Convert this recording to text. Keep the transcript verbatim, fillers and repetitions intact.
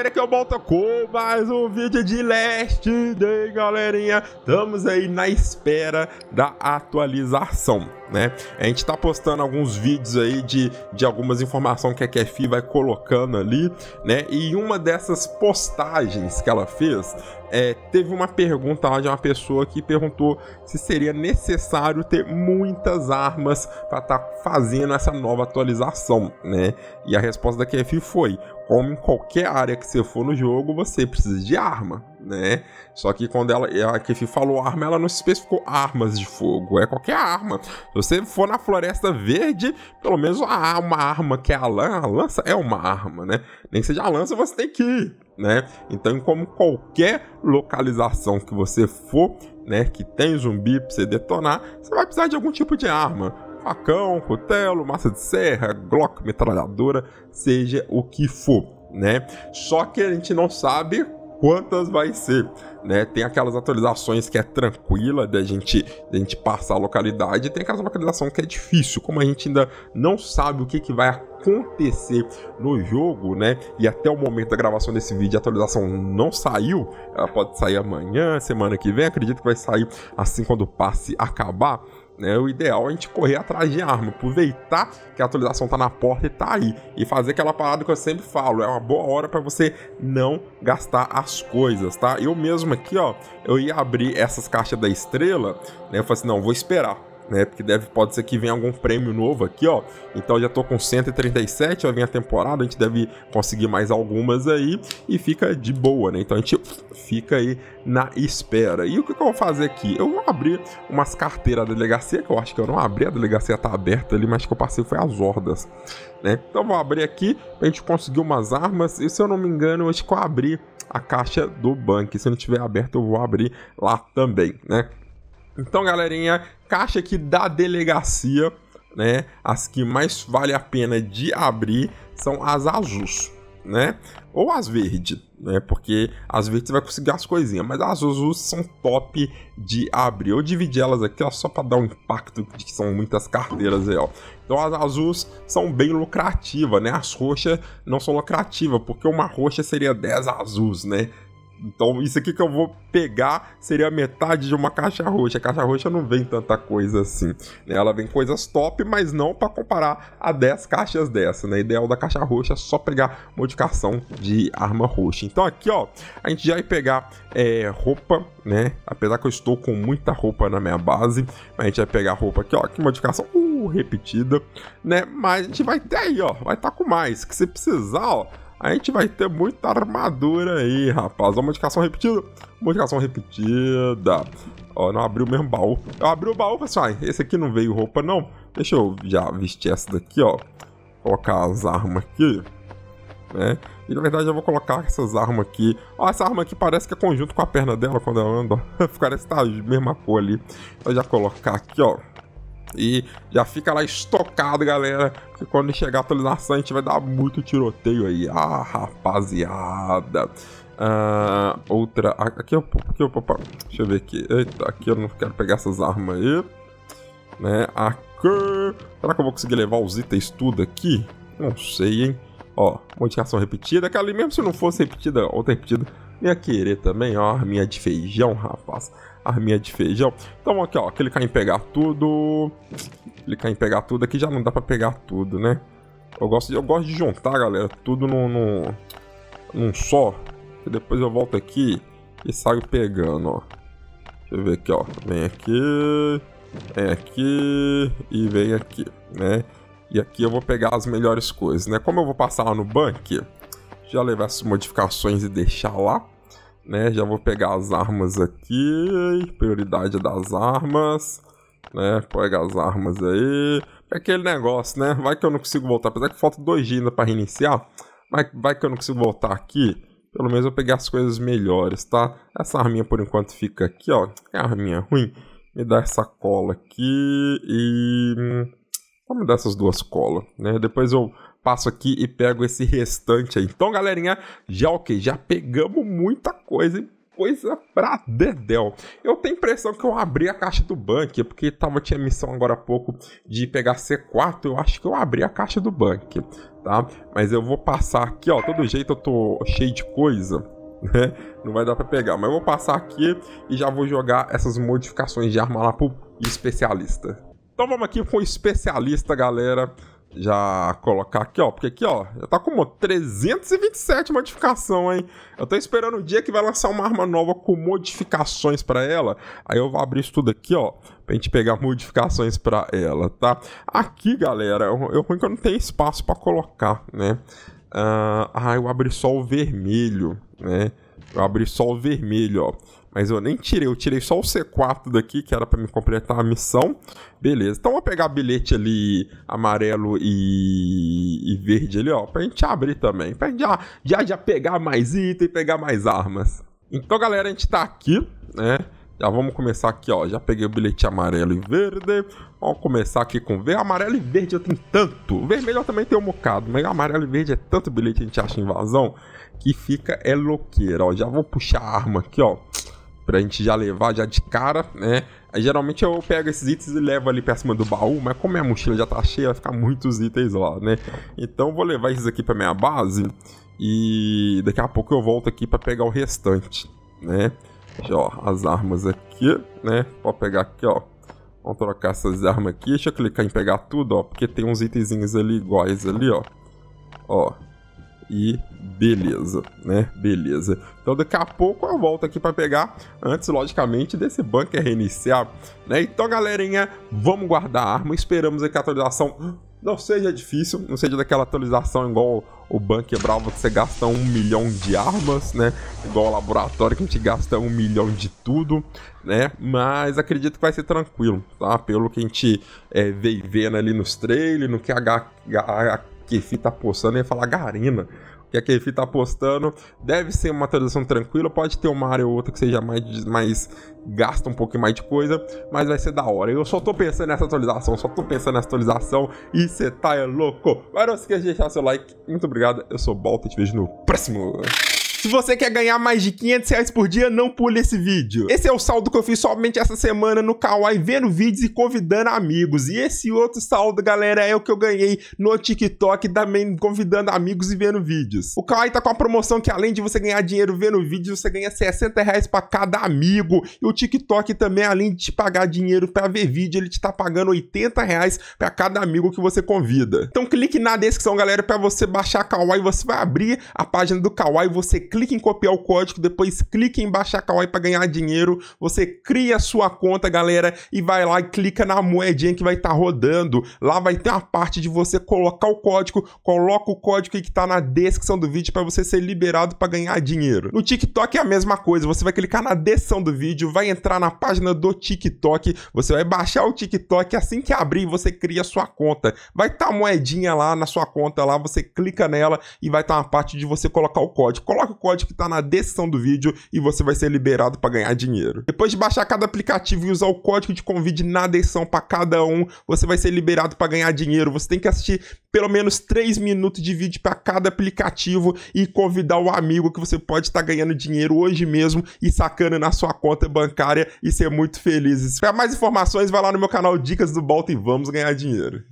galera, que eu volto com mais um vídeo de Last Day, galerinha. Estamos aí na espera da atualização, né? A gente tá postando alguns vídeos aí de, de algumas informações que a Kefi vai colocando ali, né? E uma dessas postagens que ela fez, é, teve uma pergunta lá de uma pessoa que perguntou se seria necessário ter muitas armas para estar tá fazendo essa nova atualização, né? E a resposta da Kefi foi: como em qualquer área que você for no jogo, você precisa de arma, né? Só que quando ela, a Kefi falou arma, ela não se especificou armas de fogo, é qualquer arma. Se você for na Floresta Verde, pelo menos há uma arma que é a lança, a lança é uma arma, né? Nem que seja a lança, você tem que ir, né? Então, como qualquer localização que você for, né, que tem zumbi pra você detonar, você vai precisar de algum tipo de arma. Facão, cutelo, massa de serra, Glock, metralhadora, seja o que for, né? Só que a gente não sabe quantas vai ser, né? Tem aquelas atualizações que é tranquila da gente, da gente passar a localidade, e tem aquelas localizações que é difícil, como a gente ainda não sabe o que, que vai acontecer no jogo, né? E até o momento da gravação desse vídeo a atualização não saiu, ela pode sair amanhã, semana que vem, acredito que vai sair assim quando o passe acabar. É, o ideal é a gente correr atrás de arma, aproveitar que a atualização tá na porta e tá aí, e fazer aquela parada que eu sempre falo, é uma boa hora para você não gastar as coisas, tá? Eu mesmo aqui, ó, eu ia abrir essas caixas da estrela, né? Eu falei assim, não, vou esperar, né? Porque deve, pode ser que venha algum prêmio novo aqui, ó. Então eu já tô com cento e trinta e sete, vai vir a temporada, a gente deve conseguir mais algumas aí e fica de boa, né? Então a gente fica aí na espera. E o que, que eu vou fazer aqui? Eu vou abrir umas carteiras da delegacia, que eu acho que eu não abri, a delegacia tá aberta ali, mas que eu passei foi as hordas, né? Então eu vou abrir aqui pra gente conseguir umas armas, e se eu não me engano, eu acho que eu abri a caixa do banco, e se não tiver aberto eu vou abrir lá também, né? Então, galerinha, caixa aqui da delegacia, né? As que mais vale a pena de abrir são as azuis, né? Ou as verdes, né? Porque as verdes você vai conseguir as coisinhas, mas as azuis são top de abrir. Eu dividi elas aqui, ó, só para dar um impacto de que são muitas carteiras aí, ó. Então as azuis são bem lucrativas, né? As roxas não são lucrativas, porque uma roxa seria dez azuis, né? Então isso aqui que eu vou pegar seria a metade de uma caixa roxa. A caixa roxa não vem tanta coisa assim, né? Ela vem coisas top, mas não para comparar a dez caixas dessa, né? O ideal da caixa roxa é só pegar modificação de arma roxa. Então aqui, ó, a gente já vai pegar é, roupa, né? Apesar que eu estou com muita roupa na minha base, a gente vai pegar roupa aqui, ó, que modificação uh, repetida, né? Mas a gente vai ter aí, ó, vai estar tá com mais, que se precisar, ó, a gente vai ter muita armadura aí, rapaz. Ó, modificação repetida. Modificação repetida. Ó, não abriu o mesmo baú. Eu abri o baú, pessoal. Esse aqui não veio roupa, não. Deixa eu já vestir essa daqui, ó. Colocar as armas aqui, né? E na verdade eu vou colocar essas armas aqui. Ó, essa arma aqui parece que é conjunto com a perna dela quando ela anda, ó. Parece que tá a mesma cor ali. Vou já colocar aqui, ó. E já fica lá estocado, galera, porque quando chegar a atualização a gente vai dar muito tiroteio aí. Ah, rapaziada. Ah, outra... Aqui, aqui, opa, deixa eu ver aqui. Eita, aqui eu não quero pegar essas armas aí, né? Aqui... Será que eu vou conseguir levar os itens tudo aqui? Não sei, hein? Ó, modificação repetida. Aquela ali, mesmo se não fosse repetida, outra repetida, ia querer também, ó, arminha de feijão, rapaz. Arminha de feijão. Então aqui, ó, clicar em pegar tudo. Clicar em pegar tudo. Aqui já não dá pra pegar tudo, né? Eu gosto de, eu gosto de juntar, galera, tudo num, num, num só. E depois eu volto aqui e saio pegando, ó. Deixa eu ver aqui, ó. Vem aqui, vem aqui e vem aqui, né? E aqui eu vou pegar as melhores coisas, né? Como eu vou passar lá no banco, já levar essas modificações e deixar lá, né? Já vou pegar as armas aqui, prioridade das armas, né? Pega as armas aí. É aquele negócio, né? Vai que eu não consigo voltar, apesar que falta dois dias ainda para reiniciar, mas vai que eu não consigo voltar aqui. Pelo menos eu peguei as coisas melhores, tá? Essa arminha por enquanto fica aqui, ó. É a arminha ruim. Me dá essa cola aqui e... Vamos dar essas duas colas, né? Depois eu passo aqui e pego esse restante aí. Então, galerinha, já ok, já pegamos muita coisa, hein? coisa pra dedéu. Eu tenho a impressão que eu abri a caixa do bunker, porque tava, tinha missão agora há pouco de pegar C quatro, eu acho que eu abri a caixa do bunker, tá? Mas eu vou passar aqui, ó, todo jeito eu tô cheio de coisa, né? Não vai dar pra pegar, mas eu vou passar aqui e já vou jogar essas modificações de arma lá pro especialista. Então vamos aqui com o especialista, galera. Já colocar aqui, ó, porque aqui, ó, já tá com trezentas e vinte e sete modificação, hein? Eu tô esperando o dia que vai lançar uma arma nova com modificações pra ela. Aí eu vou abrir isso tudo aqui, ó, pra gente pegar modificações pra ela, tá? Aqui, galera, eu, eu ruim que eu não tenho espaço pra colocar, né? Uh, ah, eu abri só o vermelho, né? Eu abri só o vermelho, ó. Mas eu nem tirei, eu tirei só o C quatro daqui, que era pra me completar a missão. Beleza, então eu vou pegar bilhete ali amarelo e, e verde ali, ó, pra gente abrir também. Pra gente já, já, já pegar mais item, pegar mais armas. Então, galera, a gente tá aqui, né? Já vamos começar aqui, ó. Já peguei o bilhete amarelo e verde. Vamos começar aqui com verde. Amarelo e verde eu tenho tanto. O vermelho eu também tenho um bocado. Mas amarelo e verde é tanto bilhete que a gente acha em invasão que fica é louqueira, ó. Já vou puxar a arma aqui, ó, pra gente já levar já de cara, né? Aí, geralmente eu pego esses itens e levo ali pra cima do baú, mas como minha mochila já tá cheia, vai ficar muitos itens lá, né? Então eu vou levar esses aqui pra minha base e daqui a pouco eu volto aqui pra pegar o restante, né? Deixa, ó, as armas aqui, né? Pode pegar aqui, ó. Vamos trocar essas armas aqui. Deixa eu clicar em pegar tudo, ó, porque tem uns itenzinhos ali iguais ali, ó. Ó. E beleza, né? Beleza. Então daqui a pouco eu volto aqui para pegar, antes, logicamente, desse bunker reiniciar, né? Então, galerinha, vamos guardar a arma. Esperamos que a atualização não seja difícil, não seja daquela atualização igual o bunker bravo que você gasta um milhão de armas, né? Igual o laboratório que a gente gasta um milhão de tudo, né? Mas acredito que vai ser tranquilo, tá? Pelo que a gente é, veio vendo ali nos trailers, no que a, a, a Kefi tá postando, eu ia falar Garena. O que a Kefi tá postando deve ser uma atualização tranquila. Pode ter uma área ou outra que seja mais, mais gasta um pouquinho mais de coisa, mas vai ser da hora. Eu só tô pensando nessa atualização, só tô pensando nessa atualização e cê tá é louco. Mas não esqueça de deixar seu like. Muito obrigado, eu sou o Balta e te vejo no próximo. Se você quer ganhar mais de quinhentos reais por dia, não pule esse vídeo. Esse é o saldo que eu fiz somente essa semana no Kawaii, vendo vídeos e convidando amigos. E esse outro saldo, galera, é o que eu ganhei no TikTok, também convidando amigos e vendo vídeos. O Kawaii tá com a promoção que, além de você ganhar dinheiro vendo vídeos, você ganha sessenta reais pra cada amigo. E o TikTok também, além de te pagar dinheiro pra ver vídeo, ele te tá pagando oitenta reais pra cada amigo que você convida. Então clique na descrição, galera, pra você baixar a Kawaii. Você vai abrir a página do Kawaii, você clique em copiar o código, depois clique em baixar Kawaii para ganhar dinheiro. Você cria a sua conta, galera, e vai lá e clica na moedinha que vai estar tá rodando. Lá vai ter uma parte de você colocar o código, coloca o código que está na descrição do vídeo para você ser liberado para ganhar dinheiro. No TikTok é a mesma coisa, você vai clicar na descrição do vídeo, vai entrar na página do TikTok, você vai baixar o TikTok, assim que abrir você cria a sua conta. Vai estar tá a moedinha lá na sua conta, lá você clica nela e vai estar tá uma parte de você colocar o código. Coloca o código que tá na descrição do vídeo e você vai ser liberado para ganhar dinheiro. Depois de baixar cada aplicativo e usar o código de convite na descrição para cada um, você vai ser liberado para ganhar dinheiro. Você tem que assistir pelo menos três minutos de vídeo para cada aplicativo e convidar o amigo que você pode estar tá ganhando dinheiro hoje mesmo e sacando na sua conta bancária e ser muito feliz. Para mais informações, vai lá no meu canal Dicas do Balta e vamos ganhar dinheiro.